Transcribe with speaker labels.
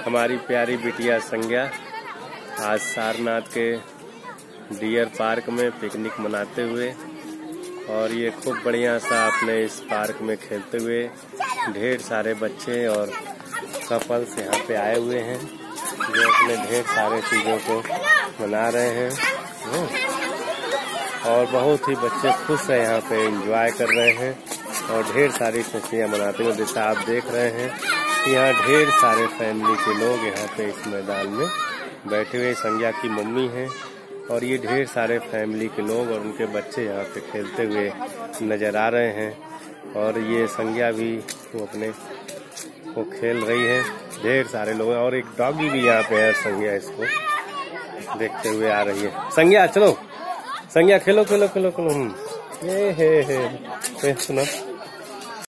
Speaker 1: हमारी प्यारी बिटिया संज्ञा आज सारनाथ के डियर पार्क में पिकनिक मनाते हुए और ये खूब बढ़िया सा अपने इस पार्क में खेलते हुए ढेर सारे बच्चे और कपल्स यहाँ पे आए हुए हैं जो अपने ढेर सारे चीज़ों को मना रहे हैं और बहुत ही बच्चे खुश हैं, यहाँ पे एंजॉय कर रहे हैं और ढेर सारी खुशियाँ मनाते हुए। जैसा आप देख रहे हैं यहाँ ढेर सारे फैमिली के लोग यहाँ पे इस मैदान में बैठे हुए संज्ञा की मम्मी हैं और ये ढेर सारे फैमिली के लोग और उनके बच्चे यहाँ पे खेलते हुए नजर आ रहे हैं और ये संज्ञा भी वो खेल रही है। ढेर सारे लोग और एक डॉगी भी यहाँ पे है। संज्ञा इसको देखते हुए आ रही है। संज्ञा चलो, संज्ञा खेलो खेलो खेलो खेलो। ये सुनो।